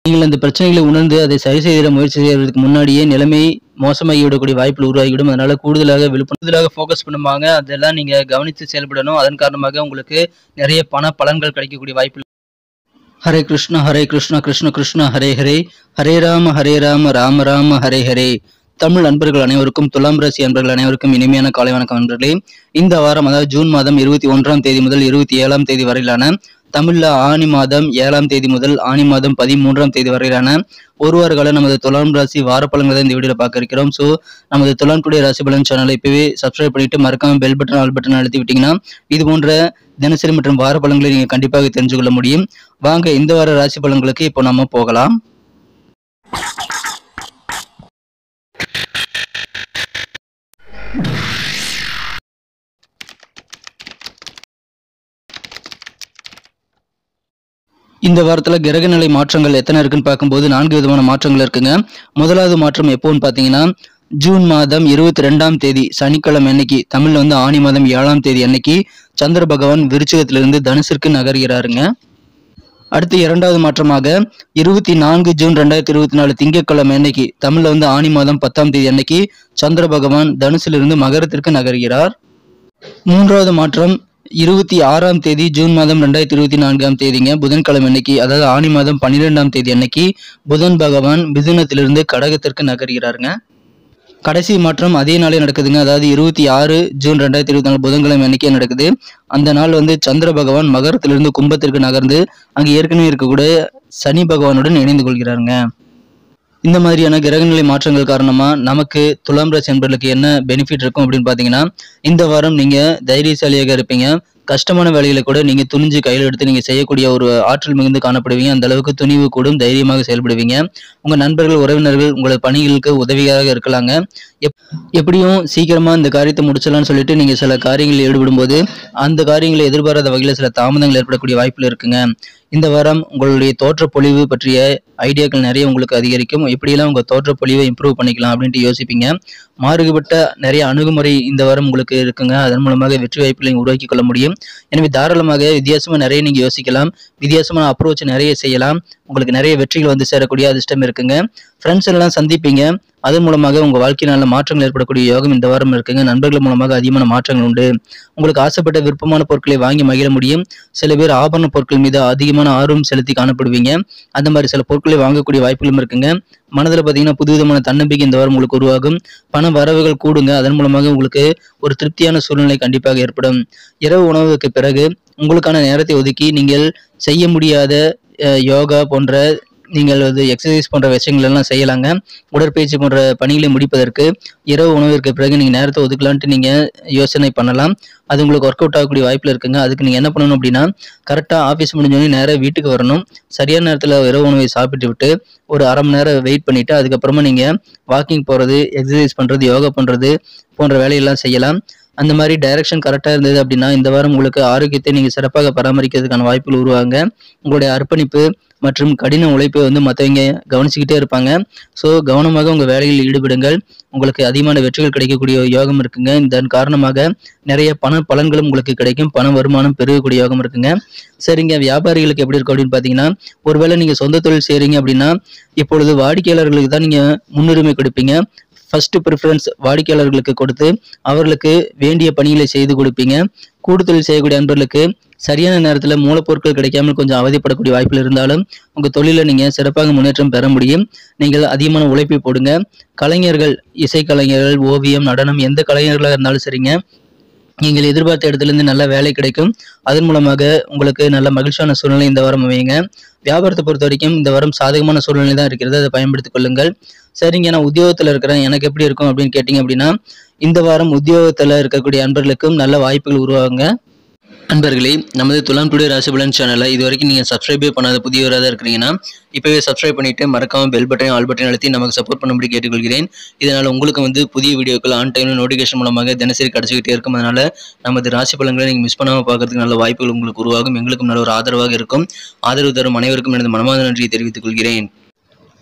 நீங்கள் அந்த பிரச்சனைகளை உணர்ந்து அதை சரி செய்திட முயற்சி செய்வதற்கு முன்னாடியே நிலைமை மோசமாகிவிடக்கூடிய வாய்ப்புகள் உருவாகிவிடும். அதனால கூடுதலாக ஃபோக்கஸ் பண்ணுவாங்க. அதெல்லாம் நீங்க கவனித்து செயல்படணும். அதன் காரணமாக உங்களுக்கு நிறைய பண பலன்கள் கிடைக்கக்கூடிய வாய்ப்பு. ஹரே கிருஷ்ணா கிருஷ்ண கிருஷ்ண ஹரே ஹரே, ஹரே ராம ராம ராம ஹரே ஹரே. தமிழ் நண்பர்கள் அனைவருக்கும், துலாம் ராசி நண்பர்கள் அனைவருக்கும் இனிமையான காலை வணக்கம் நண்பர்களே. இந்த வாரம், அதாவது ஜூன் மாதம் 21ஆம் தேதி முதல் 27ஆம் தேதி வரையிலான, தமிழ்ல ஆனி மாதம் 7ஆம் தேதி முதல் ஆனி மாதம் 13ஆம் தேதி வரையிலான ஒரு வார கால நமது துலாம் ராசி வார பலன்களை இந்த வீடியோல பார்க்க இருக்கிறோம். ஸோ நமது துலாம் டுடே ராசி பலன் சேனலை இப்பவே சப்ஸ்கிரைப் பண்ணிட்டு மறக்காம பெல் பட்டன் ஆல் பட்டன் அழுத்தி விட்டீங்கன்னா இது போன்ற தினசரி மற்றும் வார பலன்களை நீங்க கண்டிப்பாக தெரிஞ்சு கொள்ள முடியும். வாங்க இந்த வார ராசி பலன்களுக்கு இப்போ நம்ம போகலாம். இந்த வாரத்தில் கிரக நிலை மாற்றங்கள் எத்தனை இருக்குன்னு பார்க்கும்போது 4 விதமான மாற்றங்கள் இருக்குங்க. முதலாவது மாற்றம் எப்போன்னு பார்த்தீங்கன்னா, ஜூன் மாதம் 22ஆம் தேதி சனிக்கிழமை அன்னைக்கு, தமிழ்ல வந்து ஆனி மாதம் 7ஆம் தேதி அன்னைக்கு சந்திர பகவான் விருச்சிகத்திலிருந்து தனுசிற்கு நகர்கிறாருங்க. அடுத்து இரண்டாவது மாற்றமாக 24 ஜூன் 2024 திங்கட்கிழமை அன்னைக்கு, தமிழ்ல வந்து ஆனி மாதம் 10ஆம் தேதி அன்னைக்கு சந்திர பகவான் தனுசிலிருந்து மகரத்திற்கு நகர்கிறார். மூன்றாவது மாற்றம் 26ஆம் தேதி ஜூன் மாதம் 2024ஆம் தேதிங்க, புதன்கிழமை அன்னைக்கு, அதாவது ஆனி மாதம் 12ஆம் தேதி அன்னைக்கு புதன் பகவான் மிதுனத்திலிருந்து கடகத்திற்கு நகர்கிறாருங்க. கடைசி மாற்றம் அதே நாளே நடக்குதுங்க. அதாவது 26 ஜூன் 2024 புதன்கிழமை அன்னைக்கே நடக்குது. அந்த நாள் வந்து சந்திர பகவான் மகரத்திலிருந்து கும்பத்திற்கு நகர்ந்து அங்கு ஏற்கனவே இருக்கக்கூடிய சனி பகவானுடன் இணைந்து கொள்கிறாருங்க. இந்த மாதிரியான கிரகநிலை மாற்றங்கள் காரணமா நமக்கு துலாம் ராசி நண்பர்களுக்கு என்ன பெனிஃபிட் இருக்கும் அப்படின்னு பாத்தீங்கன்னா, இந்த வாரம் நீங்க தைரியசாலியாக இருப்பீங்க. கஷ்டமான வேலைகளை கூட நீங்க துணிஞ்சு கையில் எடுத்து நீங்க செய்யக்கூடிய ஒரு ஆற்றல் மிகுந்து காணப்படுவீங்க. அந்த அளவுக்கு துணிவு கூடும், தைரியமாக செயல்படுவீங்க. உங்க நண்பர்கள், உறவினர்கள் உங்களது பணிகளுக்கு உதவியாக இருக்கலாங்க. எப்படியும் சீக்கிரமா இந்த காரியத்தை முடிச்சலாம்னு சொல்லிட்டு நீங்க சில காரியங்களில் ஈடுபடும் போது அந்த காரியங்களை எதிர்பாராத வகையில் சில தாமதங்கள் ஏற்படக்கூடிய வாய்ப்புகள் இருக்குங்க. இந்த வாரம் உங்களுடைய தோற்ற பொலிவு பற்றிய ஐடியாக்கள் நிறைய உங்களுக்கு அதிகரிக்கும். எப்படியெல்லாம் உங்க தோற்ற பொலிவை இம்ப்ரூவ் பண்ணிக்கலாம் அப்படின்ட்டு யோசிப்பீங்க. மாறுபட்ட நிறைய அணுகுமுறை இந்த வாரம் உங்களுக்கு இருக்குங்க. அதன் மூலமாக வெற்றி வாய்ப்புகளை உருவாக்கி கொள்ள முடியும். எனவே தாராளமாக வித்தியாசமா நிறைய நீங்க யோசிக்கலாம், வித்தியாசமான அப்ரோச் நிறைய செய்யலாம். உங்களுக்கு நிறைய வெற்றிகள் வந்து சேரக்கூடிய அதிர்ஷ்டம் இருக்குங்க. ஃப்ரெண்ட்ஸ் எல்லாம் சந்திப்பீங்க. அதன் மூலமாக உங்க வாழ்க்கையில் நல்ல மாற்றங்கள் ஏற்படக்கூடிய யோகம் இந்த வாரம் இருக்குங்க. நண்பர்கள் மூலமாக அதிகமான மாற்றங்கள் உண்டு. உங்களுக்கு ஆசைப்பட்ட விருப்பமான பொருட்களை வாங்கி மகிழ முடியும். சில பேர் ஆபரண பொருட்கள் மீது அதிகமான ஆர்வம் செலுத்தி காணப்படுவீங்க. அந்த மாதிரி சில பொருட்களை வாங்கக்கூடிய வாய்ப்புகளும் இருக்குங்க. மனதில் பார்த்தீங்கன்னா புதுவிதமான தன்னம்பிக்கை இந்த வாரம் உங்களுக்கு உருவாகும். பண வரவுகள் கூடுங்க. அதன் மூலமாக உங்களுக்கு ஒரு திருப்தியான சூழ்நிலை கண்டிப்பாக ஏற்படும். இரவு உணவுக்கு பிறகு உங்களுக்கான நேரத்தை ஒதுக்கி நீங்கள் செய்ய முடியாத யோகா போன்ற, நீங்கள் வந்து எக்ஸசைஸ் போன்ற விஷயங்கள் எல்லாம் செய்யலாங்க. உடற்பயிற்சி போன்ற பணிகளை முடிப்பதற்கு இரவு உணவிற்கு பிறகு நீங்கள் நேரத்தை ஒதுக்கலான்ட்டு நீங்கள் யோசனை பண்ணலாம். அது உங்களுக்கு ஒர்க் அவுட் ஆகக்கூடிய வாய்ப்பில் இருக்குங்க. அதுக்கு நீங்கள் என்ன பண்ணணும் அப்படின்னா, கரெக்டாக ஆஃபீஸ் முடிஞ்சோடனே நேராக வீட்டுக்கு வரணும். சரியான நேரத்தில் இரவு உணவை சாப்பிட்டு விட்டு ஒரு அரை மணி நேரம் வெயிட் பண்ணிவிட்டு அதுக்கப்புறமா நீங்கள் வாக்கிங் போகிறது, எக்ஸசைஸ் பண்ணுறது, யோகா பண்ணுறது போன்ற வேலையெல்லாம் செய்யலாம். அந்த மாதிரி டைரக்ஷன் கரெக்டாக இருந்தது அப்படின்னா இந்த வாரம் உங்களுக்கு ஆரோக்கியத்தை நீங்கள் சிறப்பாக பராமரிக்கிறதுக்கான வாய்ப்புகள் உருவாங்க. உங்களுடைய அர்ப்பணிப்பு மற்றும் கடின உழைப்பை வந்து மற்றவங்க கவனிச்சுக்கிட்டே இருப்பாங்க. ஸோ கவனமாக உங்கள் வேலையில் ஈடுபடுங்கள். உங்களுக்கு அதிகமான வெற்றிகள் கிடைக்கக்கூடிய யோகம் இருக்குங்க. இதன் காரணமாக நிறைய பண பலன்களும் உங்களுக்கு கிடைக்கும். பண வருமானம் பெருகக்கூடிய யோகம் இருக்குங்க. சரிங்க, வியாபாரிகளுக்கு எப்படி இருக்கும் அப்படின்னு பார்த்தீங்கன்னா, ஒருவேளை நீங்கள் சொந்த தொழில் செய்கிறீங்க அப்படின்னா இப்பொழுது வாடிக்கையாளர்களுக்கு தான் நீங்கள் முன்னுரிமை கொடுப்பீங்க. ஃபர்ஸ்ட் ப்ரிஃபரன்ஸ் வாடிக்கையாளர்களுக்கு கொடுத்து அவர்களுக்கு வேண்டிய பணிகளை செய்து கொடுப்பீங்க. கூடுதல் செய்யக்கூடிய அன்பர்களுக்கு சரியான நேரத்தில் மூலப்பொருட்கள் கிடைக்காமல் கொஞ்சம் அவதிப்படக்கூடிய வாய்ப்பில் இருந்தாலும் உங்கள் தொழிலில் நீங்கள் சிறப்பாக முன்னேற்றம் பெற முடியும். நீங்கள் அதிகமான உழைப்பை போடுங்க. கலைஞர்கள், இசைக்கலைஞர்கள், ஓவியம், நடனம், எந்த கலைஞர்களாக இருந்தாலும் சரிங்க, நீங்கள் எதிர்பார்த்த இடத்துலேருந்து நல்ல வேலை கிடைக்கும். அதன் மூலமாக உங்களுக்கு நல்ல மகிழ்ச்சியான சூழ்நிலை இந்த வாரம் அமையுங்க. வியாபாரத்தை பொறுத்த வரைக்கும் இந்த வாரம் சாதகமான சூழ்நிலை தான் இருக்கிறது. அதை பயன்படுத்திக் கொள்ளுங்கள். சரிங்க, நான் உத்தியோகத்தில் இருக்கிறேன், எனக்கு எப்படி இருக்கும் அப்படின்னு கேட்டிங்க அப்படின்னா, இந்த வாரம் உத்தியோகத்தில் இருக்கக்கூடிய அன்பர்களுக்கும் நல்ல வாய்ப்புகள் உருவாகுங்க. அன்பர்களே, நமது துலாம் டுடே ராசி பலன் சேனலை இது வரைக்கும் நீங்கள் சப்ஸ்கிரைபே பண்ணாத புதியவராக தான் இருக்கிறீங்கன்னா இப்போவே சப்ஸ்கிரைப் பண்ணிவிட்டு மறக்காமல் பெல் பட்டன் ஆல் பட்டன் அழுத்தி நமக்கு சப்போர்ட் பண்ணும்படி கேட்டுக்கொள்கிறேன். இதனால் உங்களுக்கு வந்து புதிய வீடியோக்கள் ஆன் டைமில் நோட்டிஃபிகேஷன் மூலமாக தினசரி கிடச்சிக்கிட்டே இருக்கும். அதனால் நமது ராசி பலன்களை நீங்கள் மிஸ் பண்ணாமல் பார்க்கறதுக்கு நல்ல வாய்ப்புகள் உங்களுக்கு உருவாகும். எங்களுக்கும் நல்ல ஒரு ஆதரவாக இருக்கும். ஆதரவு தரும் அனைவருக்கும் எனது மனமார்ந்த நன்றியை தெரிவித்துக் கொள்கிறேன்.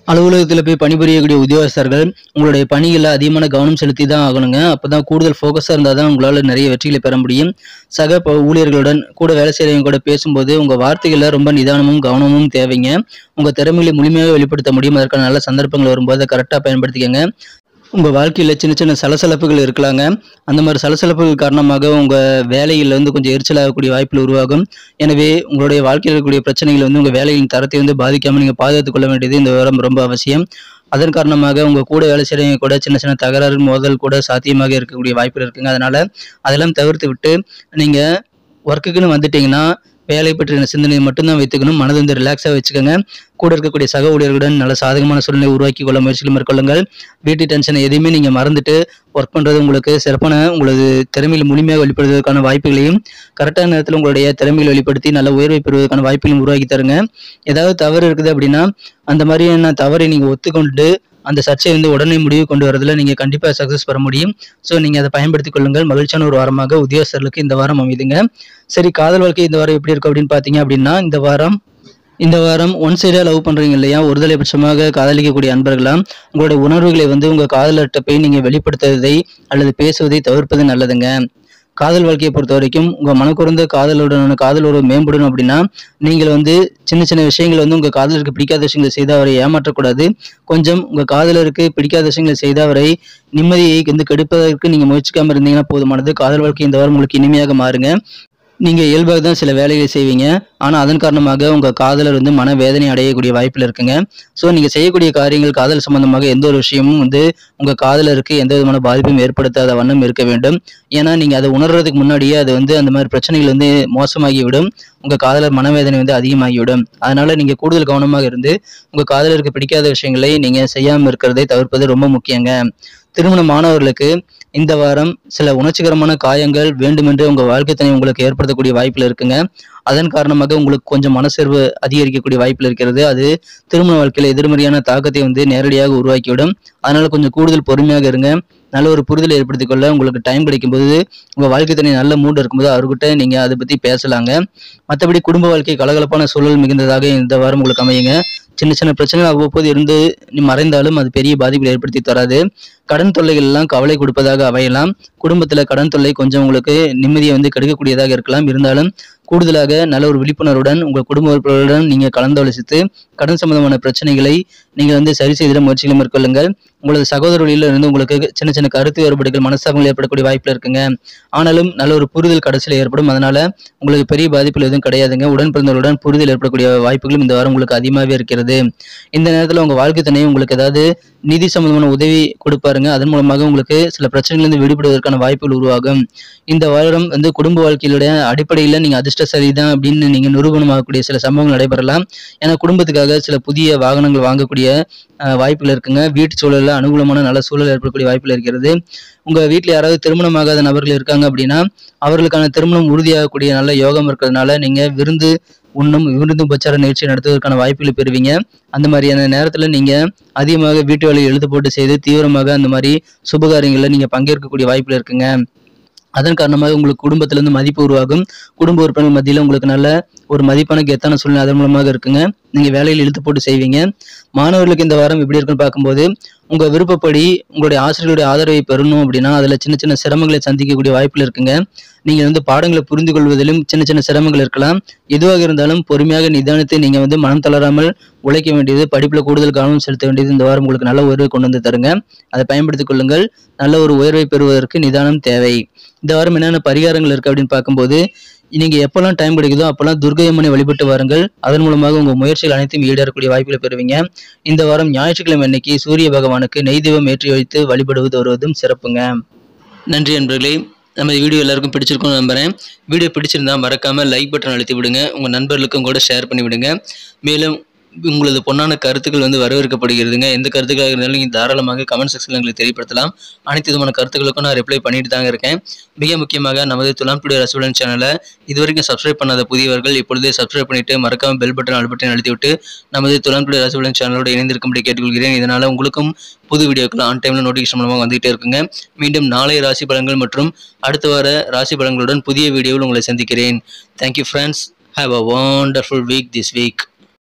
அலுவலகத்தில் போய் பணிபுரியக்கூடிய உத்தியோகஸ்தர்கள் உங்களுடைய பணிகளில் அதிகமான கவனம் செலுத்தி தான் ஆகணுங்க. அப்போ தான் கூடுதல் ஃபோக்கஸாக இருந்தால் தான் உங்களால் நிறைய வெற்றிகளை பெற முடியும். சக ஊழியர்களுடன் கூட வேலை செய்கிறவங்க கூட பேசும்போது உங்கள் வார்த்தைகளில் ரொம்ப நிதானமும் கவனமும் தேவைங்க. உங்கள் திறமைகளை முழுமையாக வெளிப்படுத்த முடியும். அதற்கான நல்ல சந்தர்ப்பங்கள் வரும்போது அதை கரெக்டாக பயன்படுத்திக்கங்க. உங்கள் வாழ்க்கையில் சின்ன சின்ன சலசலப்புகள் இருக்கலாங்க. அந்த மாதிரி சலசலப்புகள் காரணமாக உங்கள் வேலையில் கொஞ்சம் எரிச்சலாகக்கூடிய வாய்ப்புகள் உருவாகும். எனவே உங்களுடைய வாழ்க்கையில் இருக்கக்கூடிய பிரச்சனைகள் உங்கள் வேலையின் தரத்தை பாதிக்காமல் நீங்கள் பாதுகாத்துக் கொள்ள வேண்டியது இந்த விவரம் ரொம்ப அவசியம். அதன் காரணமாக உங்கள் கூட வேலை செய்கிறவங்க கூட சின்ன சின்ன தகராறு மோதல் கூட சாத்தியமாக இருக்கக்கூடிய வாய்ப்புகள் இருக்குங்க. அதனால் அதெல்லாம் தவிர்த்து விட்டு நீங்கள் ஒர்க்குக்குன்னு வந்துட்டீங்கன்னா வேலை பற்றின சிந்தனையை மட்டும்தான் வைத்துக்கணும். மனதை ரிலாக்ஸாக வச்சுக்கோங்க. கூட இருக்கக்கூடிய சக ஊழியர்களுடன் நல்ல சாதகமான சூழ்நிலை உருவாக்கி கொள்ள முயற்சிகள் மேற்கொள்ளுங்கள். வீட்டு டென்ஷனை எதையுமே நீங்கள் மறந்துட்டு ஒர்க் பண்ணுறது உங்களுக்கு சிறப்பான உங்களது திறமையில் முழுமையாக வெளிப்படுவதற்கான வாய்ப்புகளையும் கரெக்டான நேரத்தில் உங்களுடைய திறமையில் வெளிப்படுத்தி நல்ல உயர்வை பெறுவதற்கான வாய்ப்புகளையும் உருவாக்கி தருங்க. ஏதாவது தவறு இருக்குது அப்படின்னா அந்த மாதிரியான தவறை நீங்கள் ஒத்துக்கொண்டு அந்த சர்ச்சையை உடனே முடிவு கொண்டு வரதுல நீங்கள் கண்டிப்பாக சக்ஸஸ் பெற முடியும். ஸோ நீங்கள் அதை பயன்படுத்திக் கொள்ளுங்கள். மகிழ்ச்சியான ஒரு வாரமாக உத்தியோகஸ்தர்களுக்கு இந்த வாரம் அமைதுங்க. சரி, காதல் வாழ்க்கை இந்த வாரம் எப்படி இருக்கும் அப்படின்னு பார்த்தீங்க அப்படின்னா இந்த வாரம் ஒன் சைடாக லவ் பண்ணுறீங்க இல்லையா, ஒருதலை பட்சமாக காதலிக்கக்கூடிய அன்பர்களாம் உங்களோட உணர்வுகளை உங்கள் காதலர்கிட்ட போய் நீங்கள் வெளிப்படுத்துவதை அல்லது பேசுவதை தவிர்ப்பது நல்லதுங்க. காதல் வாழ்க்கையை பொறுத்த வரைக்கும் உங்கள் மனக்குறந்த காதலுடனான காதல் உறவு மேம்படணும் அப்படின்னா நீங்கள் சின்ன சின்ன விஷயங்கள் உங்கள் காதலருக்கு பிடிக்காத விஷயங்களை செய்து அவரை ஏமாற்றக்கூடாது. கொஞ்சம் உங்கள் காதலருக்கு பிடிக்காத விஷயங்களை செய்து அவரை நிம்மதியை கெடுப்பதற்கு நீங்கள் முயற்சிக்காமல் இருந்தீங்கன்னா போதுமானது. காதல் வாழ்க்கை இந்த வாரம் உங்களுக்கு இனிமையாக மாறுங்க. நீங்கள் இயல்பாக தான் சில வேலைகளை செய்வீங்க. ஆனால் அதன் காரணமாக உங்கள் காதலர் மனவேதனை அடையக்கூடிய வாய்ப்பில் இருக்குங்க. ஸோ நீங்கள் செய்யக்கூடிய காரியங்கள் காதல் சம்பந்தமாக எந்த ஒரு விஷயமும் உங்கள் காதலருக்கு எந்த விதமான பாதிப்பும் ஏற்படுத்தாத வண்ணம் இருக்க வேண்டும். ஏன்னா நீங்கள் அதை உணர்றதுக்கு முன்னாடியே அது அந்த மாதிரி பிரச்சனைகள் மோசமாகிவிடும். உங்கள் காதலர் மனவேதனை அதிகமாகிவிடும். அதனால நீங்கள் கூடுதல் கவனமாக இருந்து உங்கள் காதலருக்கு பிடிக்காத விஷயங்களை நீங்கள் செய்யாமல் இருக்கிறதை தவிர்ப்பது ரொம்ப முக்கியங்க. திருமணமானவர்களுக்கு இந்த வாரம் சில உணர்ச்சிகரமான காயங்கள் வேண்டுமென்று உங்கள் வாழ்க்கை துணை உங்களுக்கு ஏற்படுத்தக்கூடிய வாய்ப்பில் இருக்குங்க. அதன் காரணமாக உங்களுக்கு கொஞ்சம் மனசோர்வு அதிகரிக்கக்கூடிய வாய்ப்பில் இருக்கிறது. அது திருமண வாழ்க்கையில் எதிர்மறையான தாக்கத்தை நேரடியாக உருவாக்கிவிடும். அதனால கொஞ்சம் கூடுதல் பொறுமையாக இருங்க. நல்ல ஒரு புரிதலை ஏற்படுத்திக் கொள்ள உங்களுக்கு டைம் கிடைக்கும்போது உங்கள் வாழ்க்கை துணை நல்ல மூடு இருக்கும்போது அவர்கிட்ட நீங்கள் அதை பற்றி பேசலாங்க. மற்றபடி குடும்ப வாழ்க்கை கலகலப்பான சூழல் மிகுந்ததாக இந்த வாரம் உங்களுக்கு அமையுங்க. சின்ன சின்ன பிரச்சனைகள் அவ்வப்போது இருந்து மறைந்தாலும் அது பெரிய பாதிப்பை ஏற்படுத்தி தராது. கடன் தொல்லைகள் எல்லாம் கவலை கொடுப்பதாக அமையலாம். குடும்பத்தில் கடன் தொல்லை கொஞ்சம் உங்களுக்கு நிம்மதியை கெடுக்கக்கூடியதாக இருக்கலாம். இருந்தாலும் கூடுதலாக நல்ல ஒரு விழிப்புணர்வுடன் உங்கள் குடும்ப உறுப்பினர்களுடன் நீங்கள் கலந்தாலோசித்து கடன் சம்பந்தமான பிரச்சனைகளை நீங்கள் சரி செய்திட முயற்சிகளை மேற்கொள்ளுங்கள். உங்களது சகோதரர்களில் இருந்து உங்களுக்கு சின்ன சின்ன கருத்து வேறுபாடுகள் மனஸ்தாபங்கள் ஏற்படக்கூடிய வாய்ப்பில் இருக்குங்க. ஆனாலும் நல்ல ஒரு புரிதல் கடைசியில் ஏற்படும். அதனால உங்களுக்கு பெரிய பாதிப்புகள் எதுவும் கிடையாதுங்க. உடன் பிறந்தவர்களுடன் புரிதல் ஏற்படக்கூடிய வாய்ப்புகளும் இந்த வாரம் உங்களுக்கு அதிகமாகவே இருக்கிறது. இந்த நேரத்தில் உங்கள் வாழ்க்கை துணை உங்களுக்கு ஏதாவது நிதி சம்பந்தமான உதவி கொடுப்பாருங்க. அதன் மூலமாக உங்களுக்கு சில பிரச்சனைகளிலிருந்து விடுபடுவதற்கான வாய்ப்புகள் உருவாகும். இந்த வாரம் குடும்ப வாழ்க்கையிலுடைய அடிப்படையில் நீங்கள் அதிர்ஷ்டசாலி தான் அப்படின்னு நீங்கள் நிரூபணமாகக்கூடிய சில சம்பவங்கள் நடைபெறலாம். ஏன்னா குடும்பத்துக்காக சில புதிய வாகனங்கள் வாங்கக்கூடிய வாய்ப்புகள் இருக்குங்க. வீட்டு சூழலில் அனுகூலமான நல்ல சூழல் ஏற்படக்கூடிய வாய்ப்புகள் இருக்கிறது. உங்கள் வீட்டில் யாராவது திருமணமாகாத நபர்கள் இருக்காங்க அப்படின்னா அவர்களுக்கான திருமணம் உறுதியாகக்கூடிய நல்ல யோகம் இருக்கிறதுனால நீங்கள் விருந்து உபச்சார நிகழ்ச்சி நடத்துவதற்கான வாய்ப்புகளை பெறுவீங்க. அந்த மாதிரியான நேரத்தில் நீங்கள் அதிகமாக வீட்டு வேலையை எழுத்து போட்டு செய்து தீவிரமாக அந்த மாதிரி சுபகாரியங்களில் நீங்கள் பங்கேற்கக்கூடிய வாய்ப்புகள் இருக்குங்க. அதன் காரணமாக உங்களுக்கு குடும்பத்திலிருந்து மதிப்பு உருவாகும். குடும்ப உறுப்பினர்கள் மத்தியில் உங்களுக்கு நல்ல ஒரு மதிப்பான கெத்தான சூழ்நிலை அதன் மூலமாக இருக்குங்க. நீங்கள் வேலையில் இழுத்து போட்டு செய்வீங்க. மாணவர்களுக்கு இந்த வாரம் எப்படி இருக்குன்னு பார்க்கும்போது உங்கள் விருப்பப்படி உங்களுடைய ஆசிரியர்களுடைய ஆதரவை பெறணும் அப்படின்னா அதில் சின்ன சின்ன சிரமங்களை சந்திக்கக்கூடிய வாய்ப்புகள் இருக்குங்க. நீங்கள் பாடங்களை புரிந்து கொள்வதிலும் சின்ன சின்ன சிரமங்கள் இருக்கலாம். எதுவாக இருந்தாலும் பொறுமையாக நிதானித்து நீங்கள் மனம் தளராமல் உழைக்க வேண்டியது, படிப்பில் கூடுதல் கவனம் செலுத்த வேண்டியது இந்த வாரம் உங்களுக்கு நல்ல உயர்வை கொண்டு தருங்க. அதை பயன்படுத்திக் கொள்ளுங்கள். நல்ல ஒரு உயர்வை பெறுவதற்கு நிதானம் தேவை. இந்த வாரம் என்னென்ன பரிகாரங்கள் இருக்குது அப்படின்னு பார்க்கும்போது நீங்கள் எப்போல்லாம் டைம் கிடைக்குதோ அப்போல்லாம் துர்க்கை அம்மனை வழிபட்டு வாருங்கள். அதன் மூலமாக உங்கள் முயற்சிகள் அனைத்தும் ஈடேறக்கூடிய வாய்ப்புகளை பெறுவீங்க. இந்த வாரம் ஞாயிற்றுக்கிழமை அன்னைக்கு சூரிய பகவானுக்கு நெய் தீபம் ஏற்றி வைத்து வழிபடுவது வருவதும் சிறப்புங்க. நன்றி நண்பர்களே. நம்ம வீடியோ எல்லாருக்கும் பிடிச்சிருக்கும்னு நம்புகிறேன். வீடியோ பிடிச்சிருந்தா மறக்காமல் லைக் பட்டன் அழுத்தி விடுங்க. உங்கள் நண்பர்களுக்கும் கூட ஷேர் பண்ணி விடுங்க. மேலும் உங்களது பொன்னான கருத்துக்கள் வரவேற்கப்படுகிறதுங்க. எந்த கருத்துக்களாக இருந்தாலும் நீங்கள் தாராளமாக கமெண்ட் செக்ஷனில் எங்களுக்கு தெரியப்படுத்தலாம். அனைத்து விதமான கருத்துக்களுக்கும் நான் ரிப்ளை பண்ணிட்டு தாங்க இருக்கேன். மிக முக்கியமாக நமது துலாம் டுடே ராசி பலன் சேனலை இதுவரைக்கும் சப்ஸ்கிரைப் பண்ணாத புதியவர்கள் இப்பொழுதே சப்ஸ்கிரைப் பண்ணிட்டு மறக்காமல் பெல் பட்டன் ஆல் பட்டன் அழுத்தி விட்டு நமது துலாம் டுடே ராசி பலன் சேனலோடு இணைந்திருக்கும்படி கேட்டுக்கொள்கிறேன். இதனால் உங்களுக்கும் புது வீடியோக்கள் ஆன் டைமில் நோட்டிஃபிகேஷன் மூலமாக வந்துகிட்டே இருக்குங்க. மீண்டும் நாளைய ராசி பலன்கள் மற்றும் அடுத்த வார ராசி பலன்களுடன் புதிய வீடியோவில் உங்களை சந்திக்கிறேன். Thank you friends. Have a wonderful week this week.